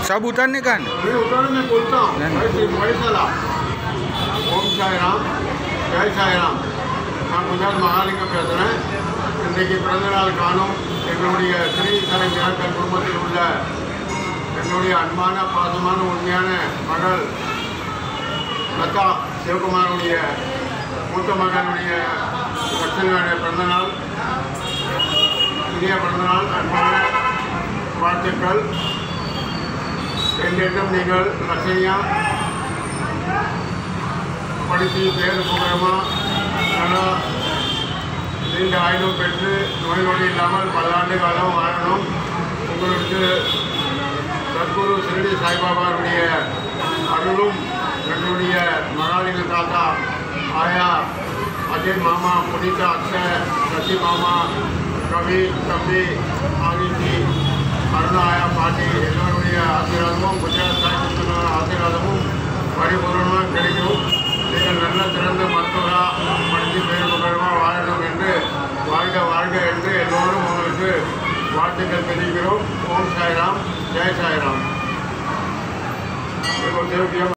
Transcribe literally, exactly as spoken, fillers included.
सब उतारने का अरे उतार मैं बोलता हूँ पैसा ओम साई राम जय साई राम நான் குஜராத் மகாலிங்கம் பேசுகிறேன். இன்றைக்கு பிறந்தநாள் காணும் எங்களுடைய ஸ்ரீ சாய் விநாயகர் குடும்பத்தில் உள்ள என்னுடைய அன்பான பாசமான உண்மையான மகள் லதா சிவகுமாருடைய மூத்த மகனுடைய லட்சணையுடைய பிறந்தநாள். இனிய பிறந்தநாள், அன்பான வாழ்த்துக்கள். என்றென்றும் நீங்கள் லட்சணியாக படித்து பேர் புகழமாக நல்லா நீண்ட ஆயுதம் பெற்று நோய் நொடி இல்லாமல் பல்லாண்டு காலம் வாழணும். உங்களுக்கு சத்குரு ஸ்ரீ சாய்பாபாவுடைய அருளும் என்னுடைய மகாலிங்கம் தாத்தா ஆயா அஜய் மாமா புனிதா அக்ஷய சசி மாமா கவி தம்பி ஆகிச்சி அருணா ஆயா பாட்டி எல்லோருடைய ஆசீர்வாதமும் குஜராத் சாய் ஆசீர்வாதமும் பரிபூர்ணமாக கிடைக்கும். நீங்கள் நல்ல சிறந்த மருத்துவராக படித்து பேர் புகழமாக வாழணும் என்று வாழ்க வாழ்க என்று எல்லோரும் உங்களுக்கு வாழ்த்துக்கள் தெரிவிக்கிறோம். ஓம் சாய்ராம், ஜெய் சாய்ராம்.